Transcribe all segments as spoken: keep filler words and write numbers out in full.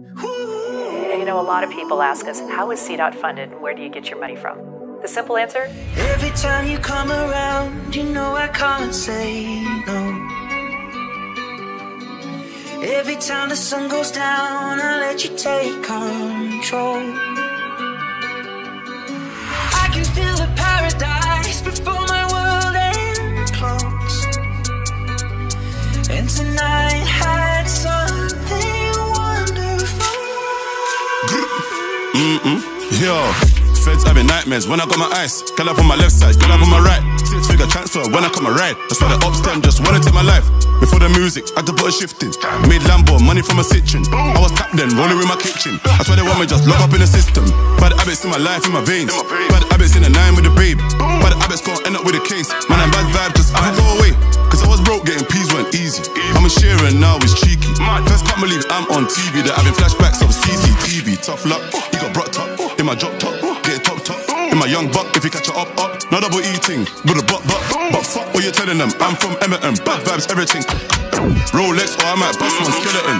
You know, a lot of people ask us, how is C DOT funded and where do you get your money from? The simple answer? Every time you come around, you know I can't say no. Every time the sun goes down, I let you take control. I can feel the paradise before my world implodes. And tonight had something wonderful. Mm-mm, yo. Feds having nightmares when I got my ice. Girl up on my left side, girl up on my right. Six figure transfer when I come a ride. That's why the ops them just wanna take my life. Before the music, I had to put a shift in. Made Lambo, money from a kitchen. I was tapped then, rolling with my kitchen. That's why they want me just lock up in the system. Bad habits in my life, in my veins. Bad habits in the nine with the babe. Bad habits gon' end up with a case. Man, I'm bad vibe, just I go away. Cause I was broke, getting peas weren't easy. I'm a sharer now, it's cheeky. First can't believe I'm on T V. They're having flashbacks of C C T V. Tough luck, he got brought up in my drop top. Get top top in my young buck. If you catch her up up, no double eating, but a butt butt. But fuck what you're telling them. I'm from Emerton, bad vibes, everything. Rolex or I might bust one skeleton.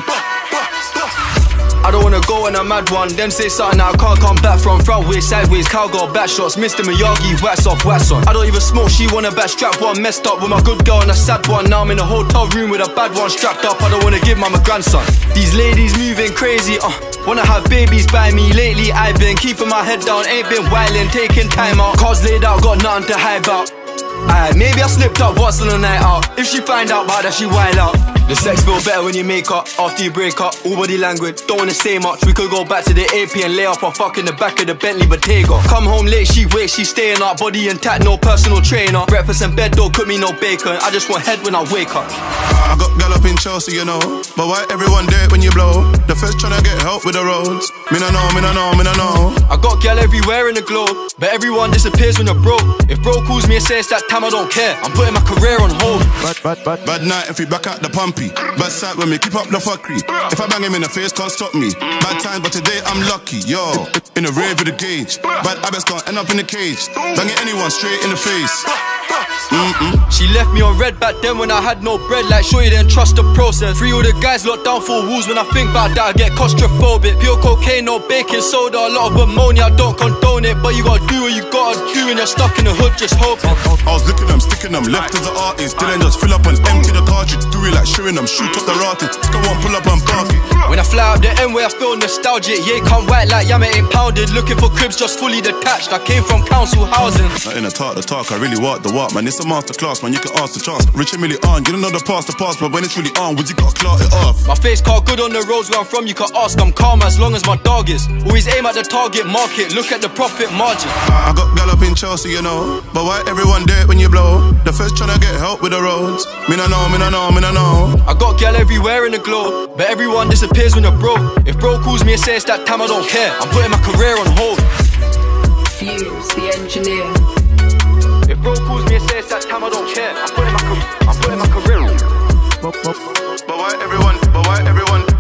I don't wanna go on a mad one, then say something that I can't come back from. Front ways, sideways, cowgirl, back shots, Mister Miyagi, wax off, wax on. I don't even smoke, she wanna back strap one. Messed up with my good girl and a sad one. Now I'm in a hotel room with a bad one strapped up. I don't wanna give my grandson. These ladies moving crazy, uh wanna have babies by me. Lately I've been keeping my head down, ain't been wildin', taking time out. Cars laid out, got nothing to hide out. Aye, maybe I slipped up once on a night out. If she find out about that, she wild out. The sex feel better when you make up, after you break up. All body language, don't wanna say much. We could go back to the A P and lay up or fuck in the back of the Bentley Bottega. Come home late, she waits, she staying up. Body intact, no personal trainer. Breakfast in bed, don't cook me no bacon. I just want head when I wake up. I got gal up in Chelsea, you know. But why everyone dead when you blow? The first tryna get help with the roads. Me no know, me no know, me no know. I got gal everywhere in the globe, but everyone disappears when you're broke. If bro calls me and says that time, I don't care. I'm putting my career on hold. Bad, bad, bad, bad night if we back out the pumpy. Bad side when me keep up the fuckery. If I bang him in the face, can't stop me. Bad times, but today I'm lucky. Yo, in the rave with the gauge. Bad habits can't end up in the cage. Banging anyone straight in the face. Mm-mm. She left me on red back then when I had no bread. Like sure you didn't trust the process. Free all the guys locked down for walls. When I think about that I get claustrophobic. Pure cocaine, no baking soda. A lot of ammonia, I don't condone it. But you gotta do what you gotta do. And you're stuck in the hood just hoping. I was looking them, sticking them, left as an artist. Didn't just fill up and empty the cartridge. Do it like shooting them, shoot up the rotten. Go on, pull up and park it. When I fly up the end where I feel nostalgic. Yeah, come white like Yama ain't pounded. Looking for cribs just fully detached. I came from council housing. Not in the talk, the talk, I really walk the walk. Man, it's a masterclass, man, you can ask the chance. Rich and Millie on, you don't know the past, the past. But when it's really on, would you gotta clout it off? My face card good on the roads where I'm from, you can ask. I'm calm as long as my dog is. Always aim at the target market, look at the profit margin. I got gal up in Chelsea, you know. But why everyone dead when you blow? The first tryna get help with the roads. Me no know, me no know, me no know. I got gal everywhere in the globe, but everyone disappears when you're broke. If bro calls me and says that time, I don't care. I'm putting my career on hold. Fuse, the engineer. If bro calls me and says that time, I don't care. I'm putting my, I'm putting my career on. But, but, but why everyone, but why everyone